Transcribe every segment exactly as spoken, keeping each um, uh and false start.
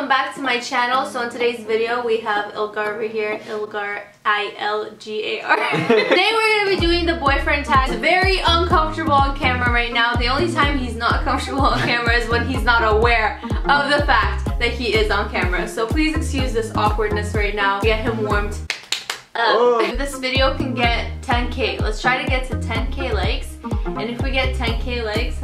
welcome back to my channel. So in today's video we have Ilgar over here, Ilgar, I L G A R. Today we're going to be doing the boyfriend tag. He's very uncomfortable on camera right now. The only time he's not comfortable on camera is when he's not aware of the fact that he is on camera. So please excuse this awkwardness right now. Get him warmed up. Oh. This video can get ten K. Let's try to get to ten K likes. And if we get ten K likes,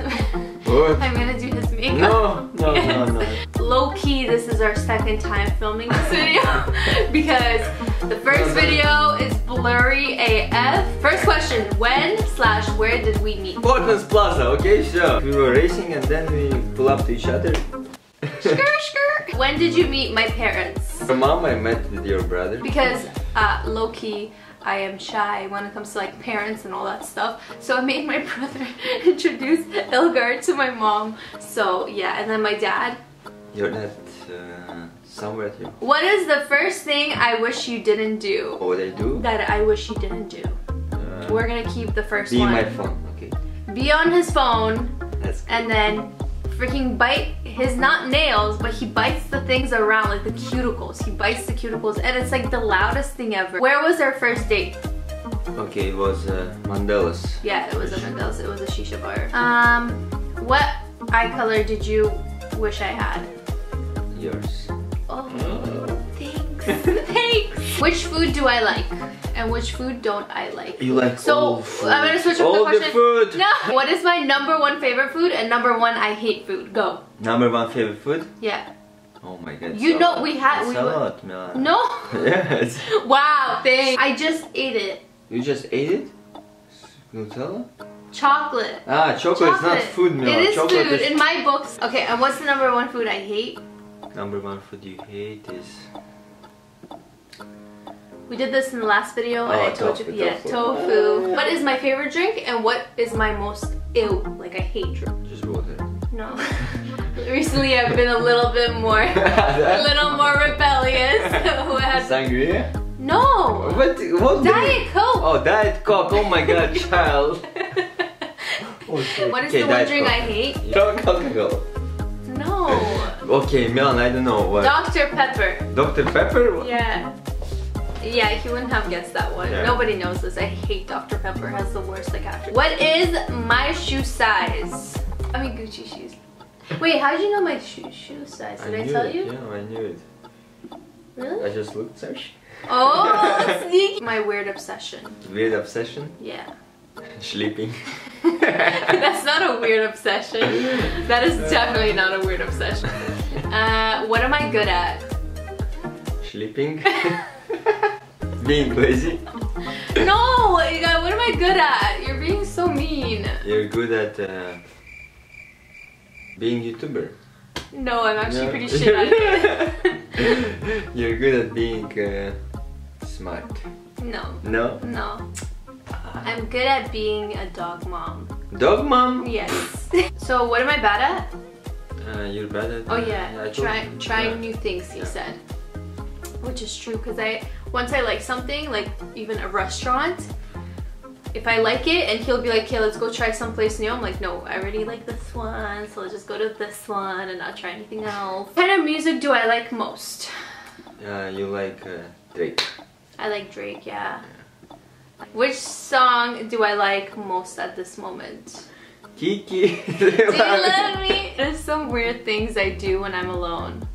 I'm gonna do his makeup. No, no, yes. no, no. Low key, this is our second time filming this video because the first video is blurry A F. First question, when slash where did we meet? Portland's Plaza, okay, so we were racing and then we pull up to each other. Skr, skr. When did you meet my parents? Your mom, I met with your brother. Because uh, low key, I am shy when it comes to like parents and all that stuff. So I made my brother introduce Ilgar to my mom. So yeah, and then my dad. Your dad uh, somewhere here. What is the first thing I wish you didn't do? Oh, they do? That I wish you didn't do. Uh, We're gonna keep the first be one. Be my phone, okay. Be on his phone. That's good. And then freaking bite his, not nails, but he bites the things around, like the cuticles. He bites the cuticles and it's like the loudest thing ever. Where was our first date? Okay, it was uh, Mandela's. Yeah, it was a Mandela's. It was a shisha bar. Um, what eye color did you wish I had? Yours. Oh, thanks. Thanks. Which food do I like? And which food don't I like? You like so, all food. I'm gonna switch up all the question. The food. No. What is my number one favorite food and number one I hate food? Go. Number one favorite food? Yeah. Oh my god. You know salad. we had we salad, Milan. No. Yes. Wow. Thanks. I just ate it. You just ate it? Nutella? Chocolate. Ah, chocolate, chocolate. Is not food, Milan. It is chocolate food is... in my books. Okay, and what's the number one food I hate? Number one food you hate is... We did this in the last video oh, and I told tofu, you, yeah, tofu. tofu. Oh, yeah. What is my favorite drink and what is my most ew, like I hate drink? Just water. No. Recently I've been a little bit more, a little more rebellious. Sangria? No. What? What? Diet Coke. Oh, Diet Coke. Oh my god, child. Oh, shit. What is okay, the one Diet drink Coke. I hate? Coca-Cola. No. Okay, Milan, I don't know what. Doctor Pepper. Doctor Pepper? Yeah. Yeah, he wouldn't have guessed that one. Yeah. Nobody knows this. I hate Doctor Pepper. It has the worst like after. What is my shoe size? I mean Gucci shoes. Wait, how did you know my shoe shoe size? Did I, I tell it. you? Yeah, I knew it. Really? I just looked, search. Oh, sneak! My weird obsession. Weird obsession? Yeah. Sleeping. That's not a weird obsession. That is definitely not a weird obsession. Uh, what am I good at? Sleeping. Being lazy. No! You got, what am I good at? You're being so mean. You're good at uh, being YouTuber. No, I'm actually No. pretty shit at it. You're good at being uh, smart. No. No? No. I'm good at being a dog mom. Dog mom? Yes. So what am I bad at? Uh, you're bad at... Oh yeah, I told try, you. trying Yeah. new things, he Yeah. said. Which is true, because I once I like something, like even a restaurant, if I like it and he'll be like, okay, let's go try someplace new, I'm like, no, I already like this one, so let's just go to this one and not try anything else. What kind of music do I like most? Uh, you like uh, Drake. I like Drake, yeah. Which song do I like most at this moment? Kiki. Do you love me? There's some weird things I do when I'm alone.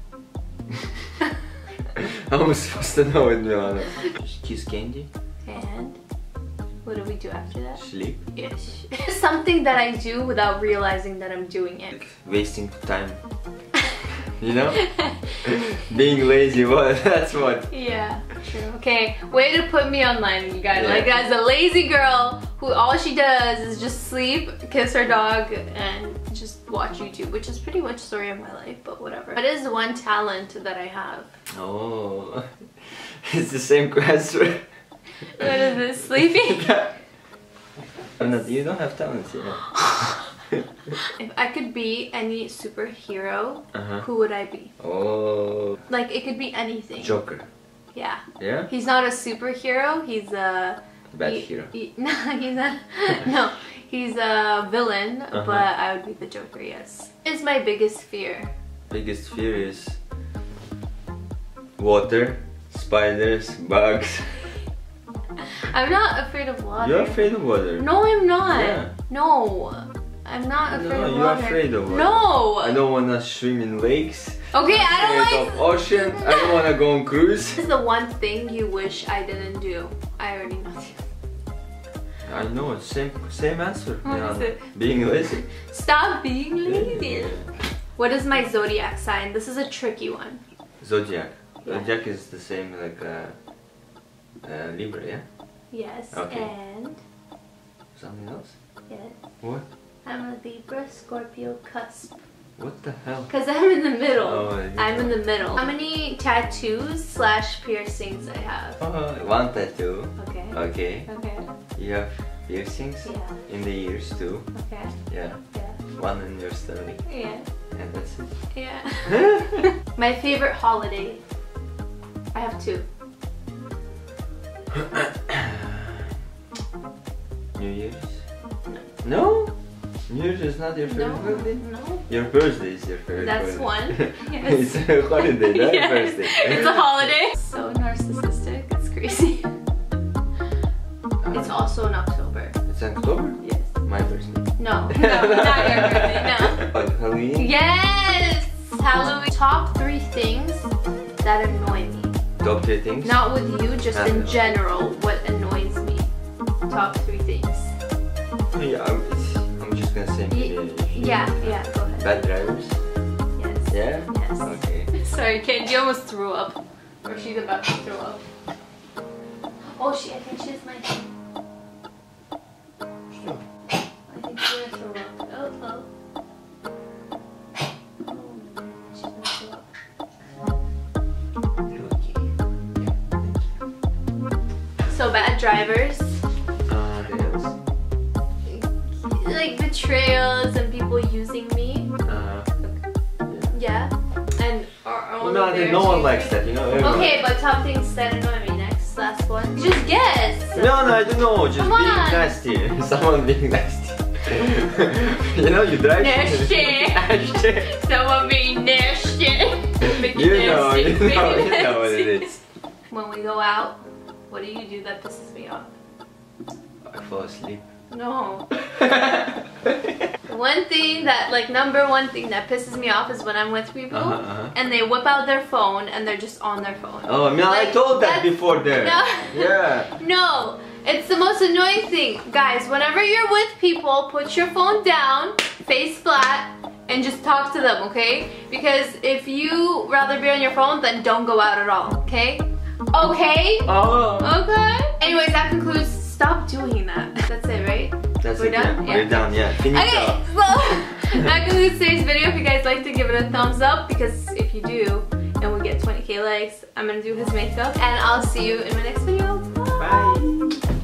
How am I supposed to know it, Milana? Just kiss candy. And what do we do after that? Sleep. Yes. Something that I do without realizing that I'm doing it. Like wasting time. You know? Being lazy, what? That's what. Yeah, true. Okay, way to put me online, you guys. Yeah. Like, as a lazy girl who all she does is just sleep, kiss her dog, and just watch YouTube, which is pretty much the story of my life, but whatever. What is one talent that I have? Oh, it's the same question. What is this? Sleeping? I'm not, you don't have talents, you know. If I could be any superhero, Uh-huh. who would I be? Oh, Like, it could be anything. Joker. Yeah. Yeah? He's not a superhero, he's a... Bad he, hero. he- no, he's not... No, he's a villain, Uh-huh. but I would be the Joker, yes. It's my biggest fear. Biggest fear is water, spiders, bugs. I'm not afraid of water. You're afraid of water. No, I'm not. Yeah. No. I'm not afraid No, of you're water. afraid of water. No. I don't wanna swim in lakes. Okay, I don't Afraid like... of ocean. I don't wanna go on cruise. This is the one thing you wish I didn't do. I already know. I know, same same answer. What Yeah, is it? Being lazy. Stop being lazy. What is my zodiac sign? This is a tricky one. Zodiac. Yeah. Zodiac is the same like uh, uh, Libra, yeah? Yes. Okay. And Something else? yes. What? I'm a Libra, Scorpio, cusp. What the hell? Cause I'm in the middle. Oh, I I'm in the middle. How many tattoos slash piercings I have? Oh, one tattoo. Okay. Okay. Okay. You have piercings Yeah. in the ears too. Okay. Yeah. Yeah. One in your stomach. Yeah. And that's it. Yeah. My favorite holiday. I have two. New Year's? No? New Year's is not your favorite No. birthday? No. Your birthday is your favorite That's birthday. one. It's a holiday, not Yes. a birthday. It's a holiday. So narcissistic. It's crazy. It's also in October. It's October? Yes. My birthday. No. No. Not your birthday. No. On Halloween? Yes. Halloween. Top three things that annoy me. Top three things? Not with you, just I in know. general. What annoys me. Top three things. Yeah, I'm, it's, I'm just gonna say Ye- maybe if you- Yeah. Yeah. Go ahead. Bad drivers? Yes. Yeah? Yes. Okay. Sorry, Candy almost threw up. Or she's about to throw up. Oh, she, I think she's my... I think she's gonna throw up. Oh, oh. Oh, she's gonna throw up. Okay. Yeah, thank you. So bad drivers. Uh, what else? Like betrayals and people using me. Uh, Yeah. And our well, own no, I think no one likes that, you know? everyone- Okay, but top things that annoy me. Next, last one. Just guess. No, no, I don't know. Just Come being on. nasty. Someone being nasty. You know, you drive. Nasty. Nasty. Someone being nasty. Making You know, nasty, you know, making you know what nasty. it is. When we go out, what do you do that pisses me off? I fall asleep. No. One thing that, like, number one thing that pisses me off is when I'm with people Uh-huh, uh-huh. and they whip out their phone and they're just on their phone. Oh, I mean, I Like, told that that's- before there. No. Yeah. No, it's the most annoying thing. Guys, whenever you're with people, put your phone down, face flat, and just talk to them, okay? Because if you rather be on your phone, then don't go out at all, okay? Okay? Oh. Okay. Anyways, that concludes. Stop doing that. That's it, right? That's We're it. done? Yeah. Yeah. We're done. Yeah. Finito. Okay, so that concludes today's video. If you guys like to give it a thumbs up, because if you do, and we get twenty K likes, I'm gonna do his makeup. And I'll see you in my next video. Bye. Bye.